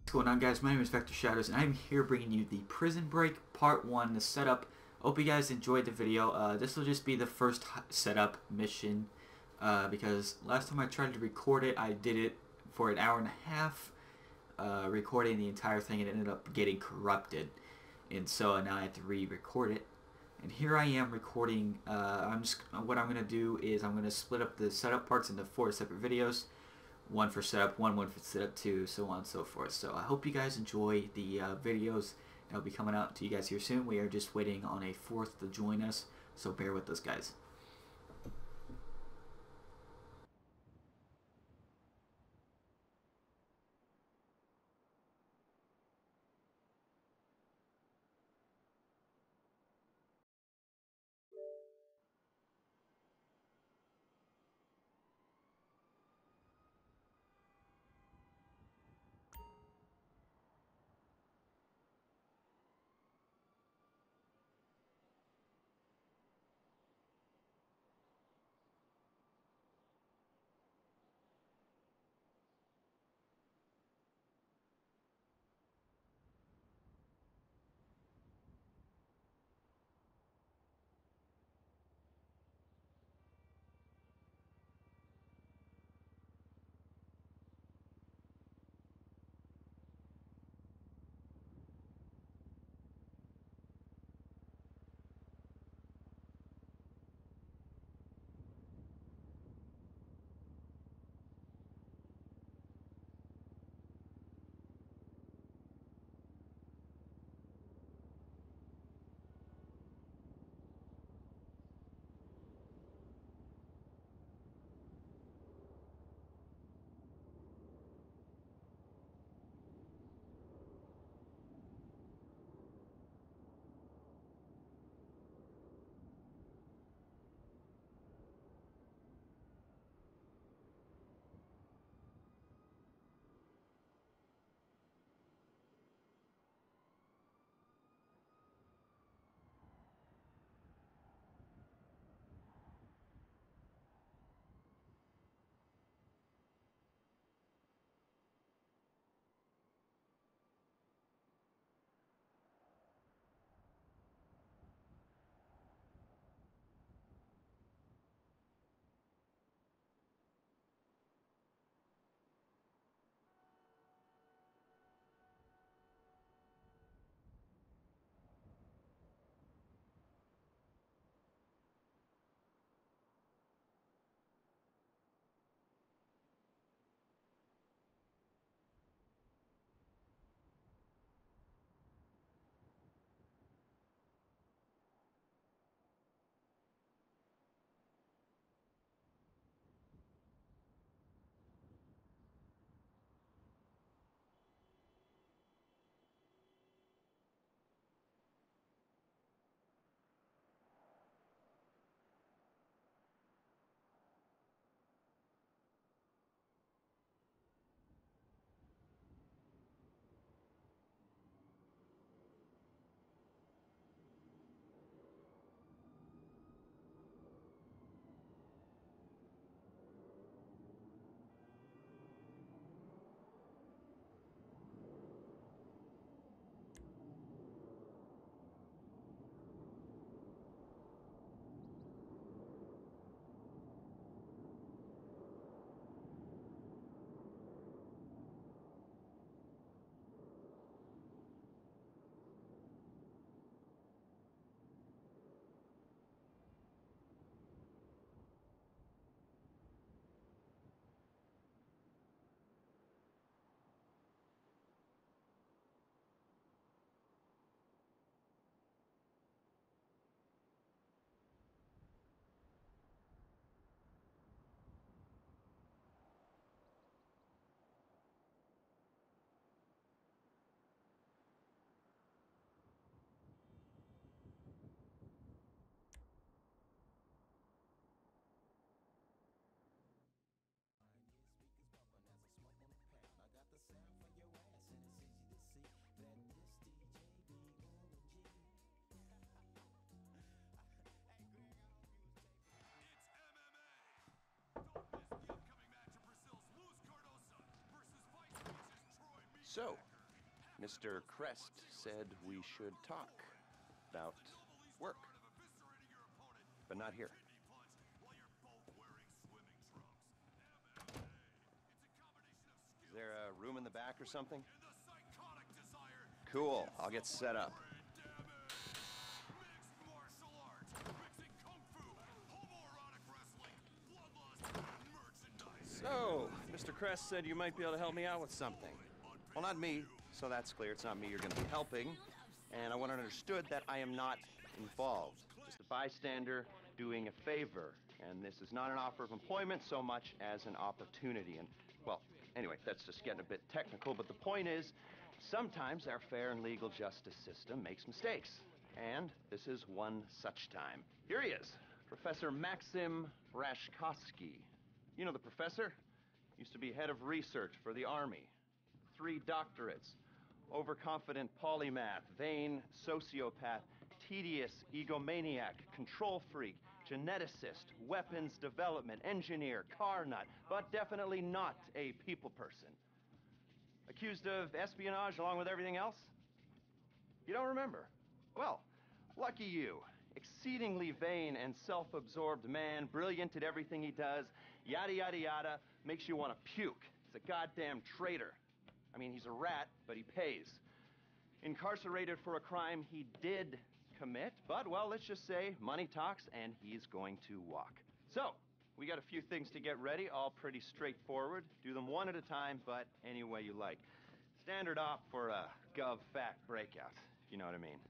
What's going on, guys? My name is Vector Shadows, and I'm here bringing you the Prison Break Part 1, the setup. Hope you guys enjoyed the video. This will just be the first setup mission, because last time I tried to record it, I did it for an hour and a half, recording the entire thing, and it ended up getting corrupted. And so now I have to re-record it. And here I am recording. What I'm going to do is I'm going to split up the setup parts into 4 separate videos. One for setup 1, one for setup 2, so on and so forth. So I hope you guys enjoy the videos. They'll be coming out to you guys here soon. We are just waiting on a 4th to join us, so bear with us, guys. So, Mr. Crest said we should talk about work, but not here. Is there a room in the back or something? Cool, I'll get set up. So, Mr. Crest said you might be able to help me out with something. Well, not me, so that's clear. It's not me you're going to be helping. And I want it understood that I am not involved. Just a bystander doing a favor. And this is not an offer of employment so much as an opportunity. And, well, anyway, that's just getting a bit technical. But the point is, sometimes our fair and legal justice system makes mistakes. And this is one such time. Here he is, Professor Maxim Rashkovsky. You know the professor? Used to be head of research for the Army. 3 doctorates. Overconfident polymath, vain sociopath, tedious egomaniac, control freak, geneticist, weapons development, engineer, car nut, but definitely not a people person. Accused of espionage along with everything else? You don't remember? Well, lucky you. Exceedingly vain and self-absorbed man, brilliant at everything he does, yada yada yada, makes you want to puke. He's a goddamn traitor. I mean, he's a rat, but he pays. Incarcerated for a crime he did commit, but, well, let's just say money talks and he's going to walk. So, we got a few things to get ready, all pretty straightforward. Do them one at a time, but any way you like. Standard op for a gov-fact breakout, if you know what I mean.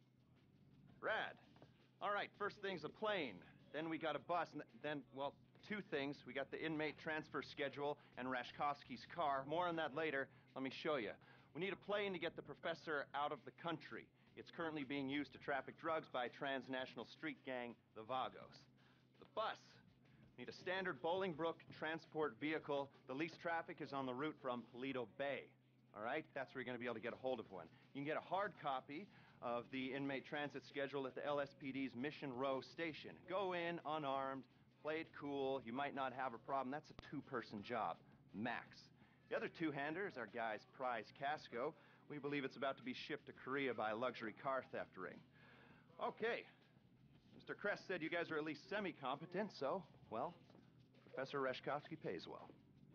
Rad. All right, first thing's a plane. Then we got a bus, and then, well, 2 things. We got the inmate transfer schedule and Rashkovsky's car. More on that later. Let me show you. We need a plane to get the professor out of the country. It's currently being used to traffic drugs by a transnational street gang, the Vagos. The bus. Need a standard Bolingbrook transport vehicle. The least traffic is on the route from Paleto Bay. All right? That's where you're going to be able to get a hold of one. You can get a hard copy of the inmate transit schedule at the LSPD's Mission Row station. Go in unarmed, play it cool. You might not have a problem. That's a 2-person job, max. The other 2-hander is our guy's prize Casco. We believe it's about to be shipped to Korea by a luxury car theft ring. Okay. Mr. Crest said you guys are at least semi-competent, so, well, Professor Rashkovsky pays well.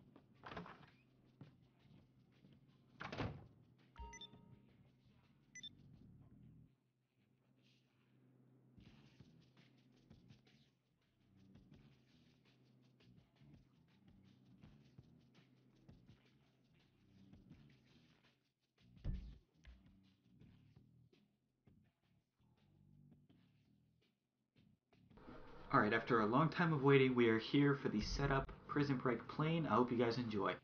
Alright, after a long time of waiting, we are here for the setup Prison Break plane. I hope you guys enjoy.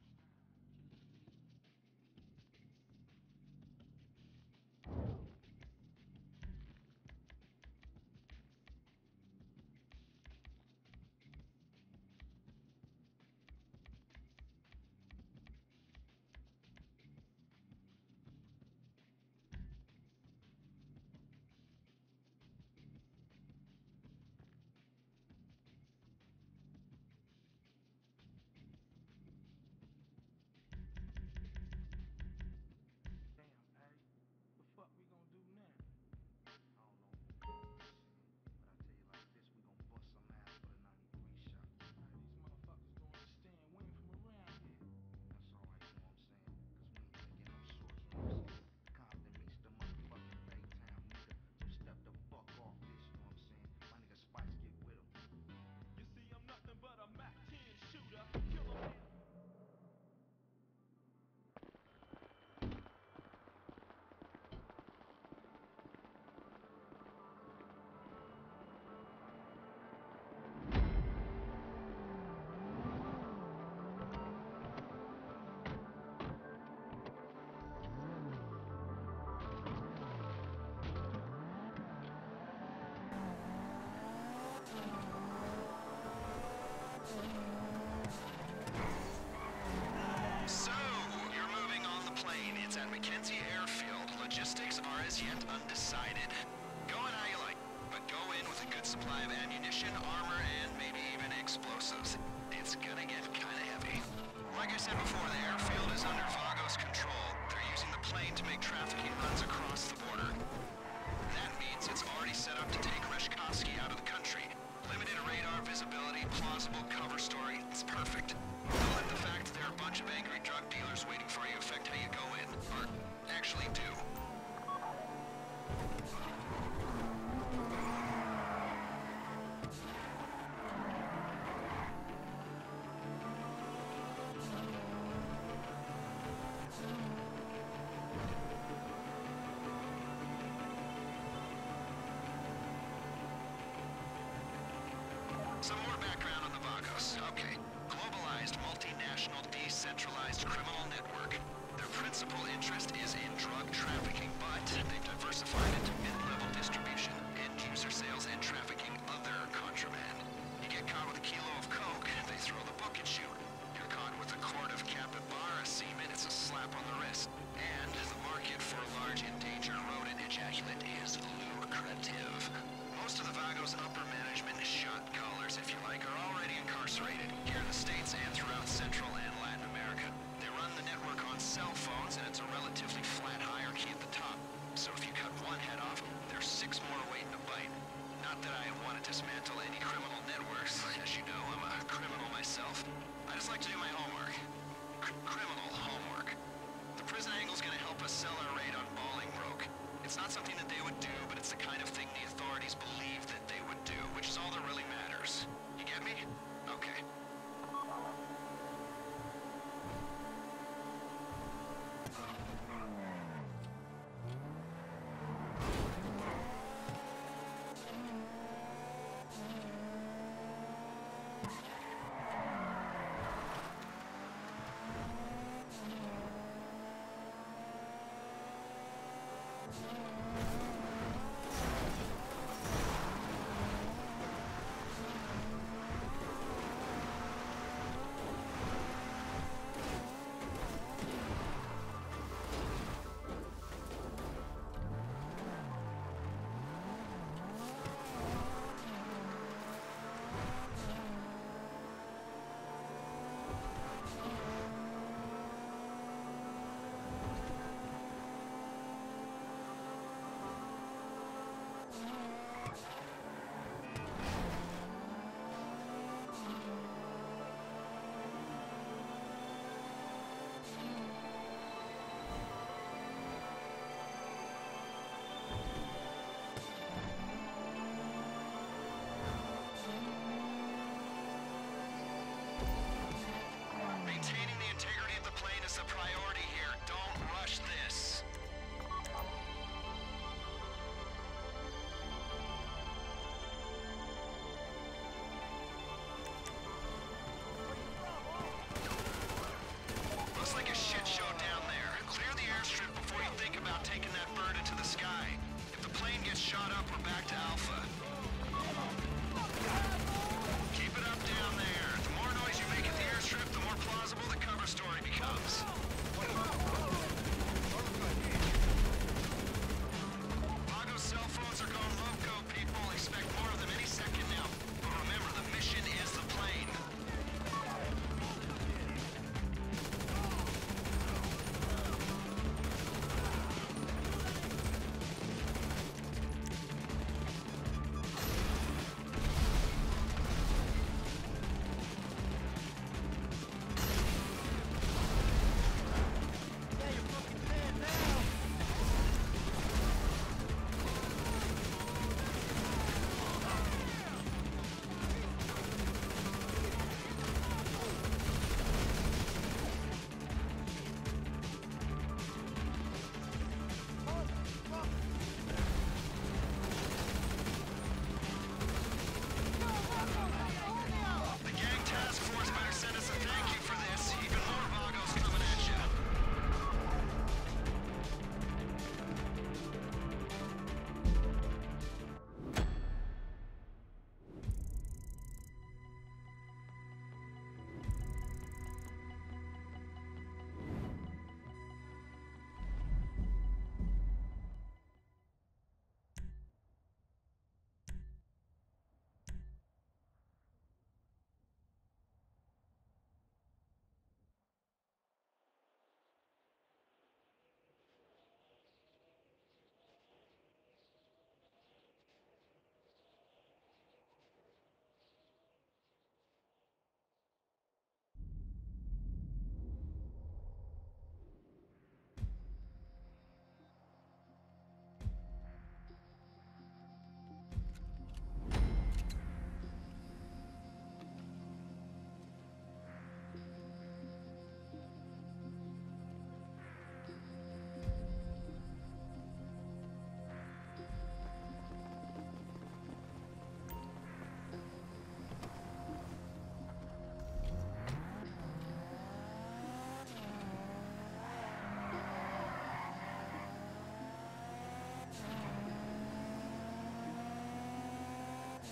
as yet undecided. Go in how you like, but go in with a good supply of ammunition, armor, and maybe even explosives. It's gonna get kinda heavy. Like I said before, the airfield is under Vago's control. They're using the plane perfect. Don't let the fact there are a bunch of angry drug dealers waiting for you affect how you go in, or actually do. Some more background on the Vagos. Okay. Globalized, multinational, decentralized criminal network. Their principal interest is in drug trafficking, but they've diversified into mid-level distribution, end-user sales, and trafficking other contraband. You get caught with a kilo of coke, they throw the book at you. You're caught with a quart of capybara semen, it's a slap on the wrist. And the market for large endangered rodent ejaculate is lucrative. Most of the Vagos' upper management, shot callers if you like, are already incarcerated here in the States and throughout Central and Latin America. They run the network on cell phones, and it's a relatively flat hierarchy at the top. So if you cut one head off, there's 6 more waiting to bite. Not that I want to dismantle any criminal networks. As you know, I'm a criminal myself. I just like to do my homework. Criminal homework. The prison angle's gonna help us sell our raid on Bolingbroke. It's not something that they would do, but it's the kind of thing the authorities believe that they would do, which is all that really matters. You get me? Okay.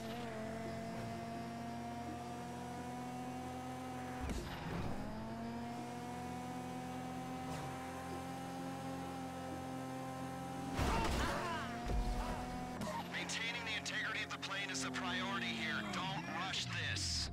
Maintaining the integrity of the plane is the priority here. Don't rush this.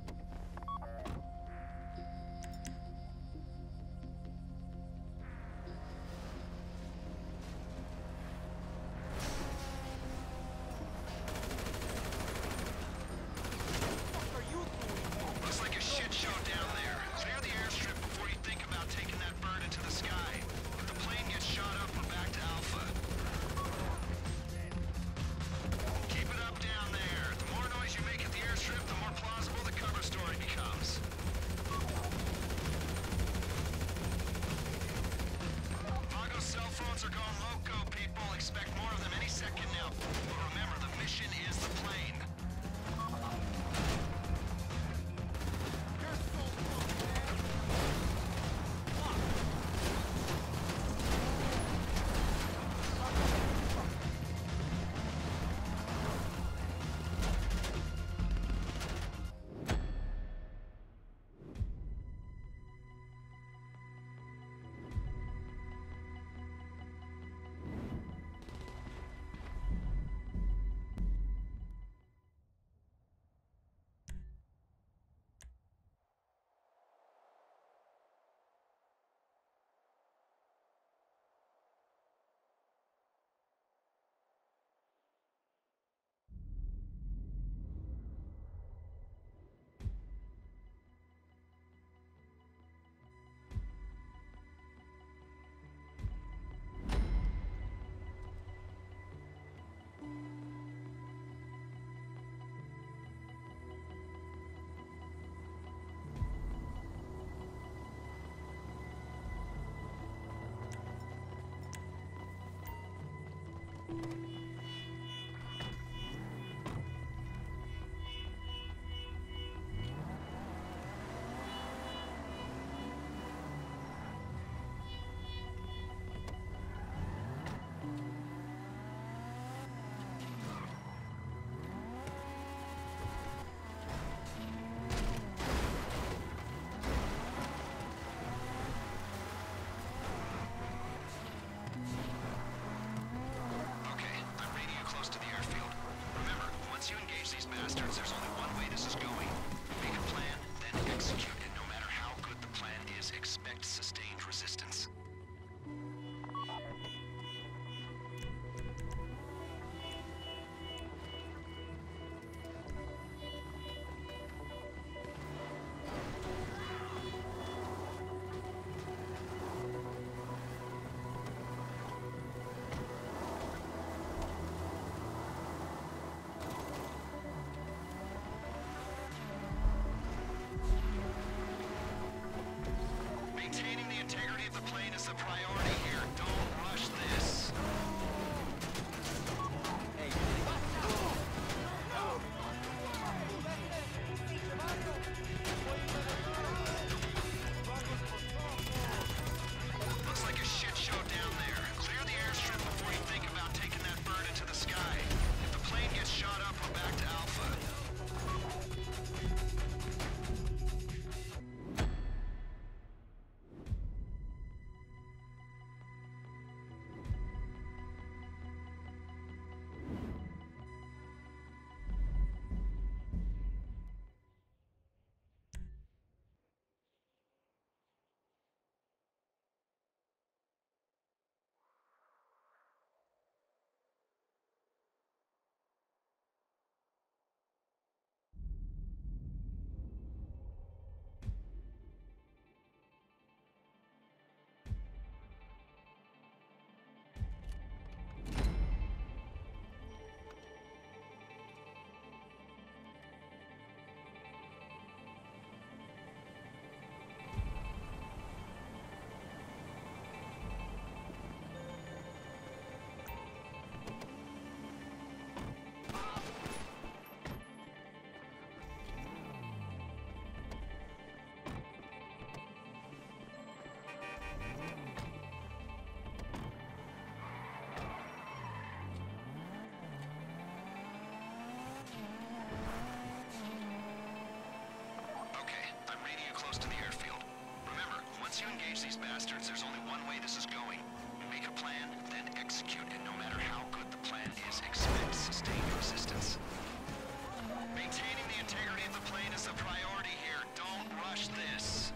reading you close to the airfield. Remember, once you engage these bastards, there's only one way this is going. Make a plan, then execute it. No matter how good the plan is, expect sustained resistance. Maintaining the integrity of the plane is the priority here. Don't rush this.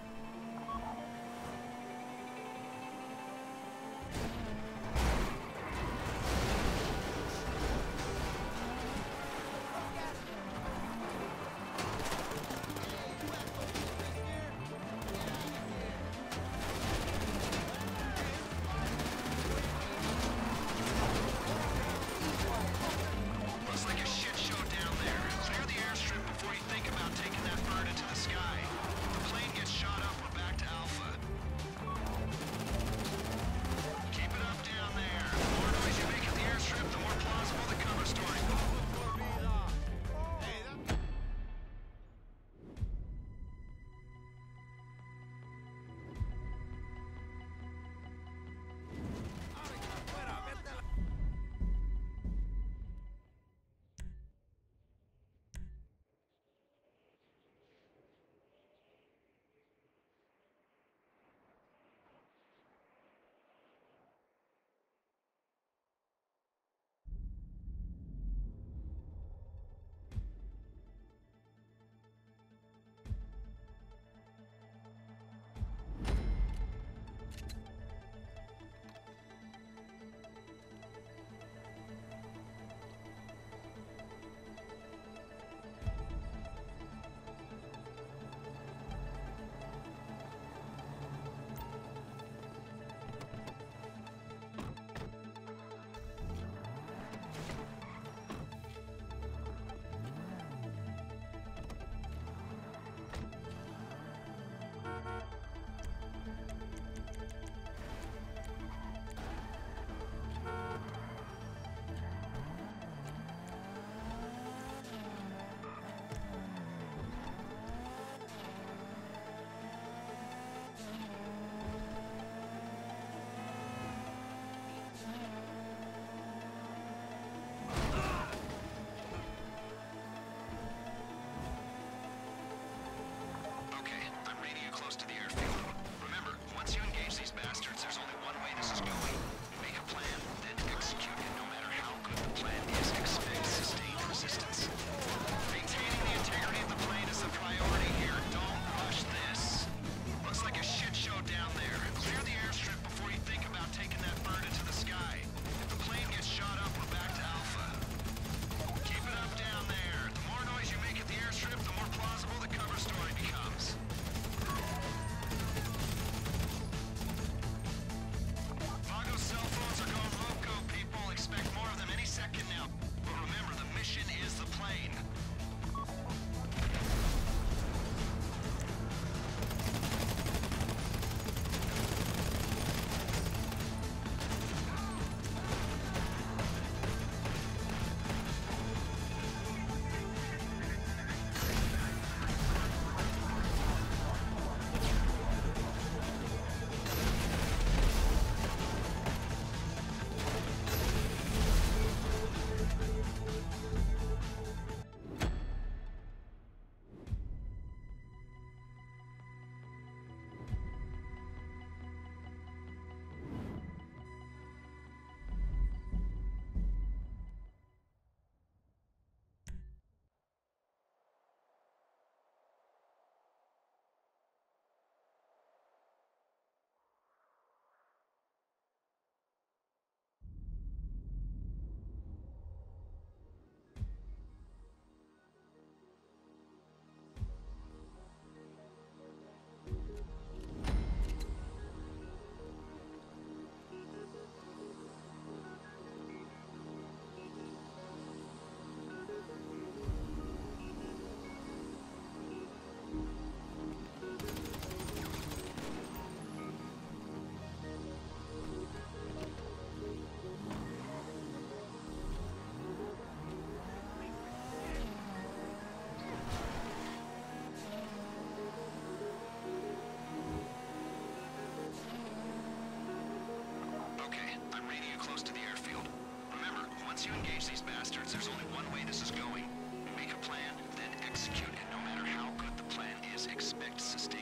Once you engage these bastards, there's only one way this is going. Make a plan, then execute it. No matter how good the plan is, expect sustained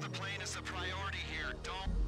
the plane is the priority here. Don't...